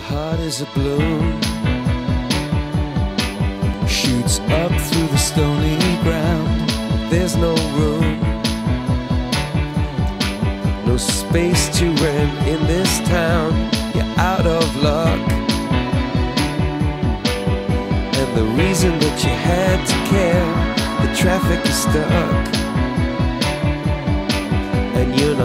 heart is a balloon, shoots up through the stony ground. There's no room, no space to rent in this town. You're out of luck, and the reason that you had to care, the traffic is stuck, and you're